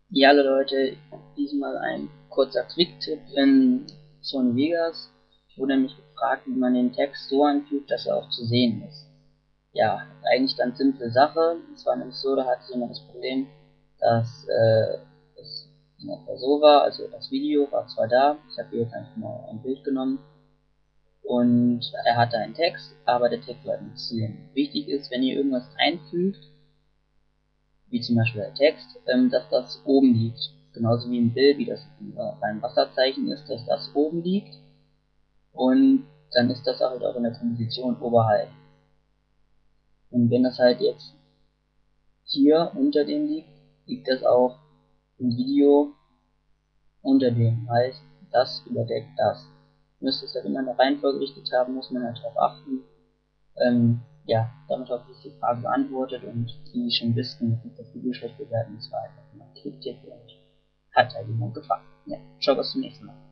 Ja, hallo Leute, diesmal ein kurzer Quick-Tipp in Sony Vegas. Ich wurde nämlich gefragt, wie man den Text so anfügt, dass er auch zu sehen ist. Ja, eigentlich ganz simple Sache. Es war nämlich so, da hatte jemand das Problem, dass es in etwa so war, also das Video war zwar da, ich habe hier jetzt einfach mal ein Bild genommen und er hatte einen Text, aber der Text war nicht zu sehen. Wichtig ist, wenn ihr irgendwas einfügt, wie zum Beispiel der Text, dass das oben liegt. Genauso wie im Bild, wie das beim Wasserzeichen ist, dass das oben liegt. Und dann ist das halt auch in der Komposition oberhalb. Und wenn das halt jetzt hier unter dem liegt, liegt das auch im Video unter dem. Heißt, das überdeckt das. Müsste es halt immer eine Reihenfolge richtig haben, muss man halt darauf achten. Ja, damit habe ich die Frage beantwortet und die schon wissen, dass das Video schlecht bewerten, das war einfach mal Quick-Tipp und hat halt jemand gefragt. Ja, ciao, bis zum nächsten Mal.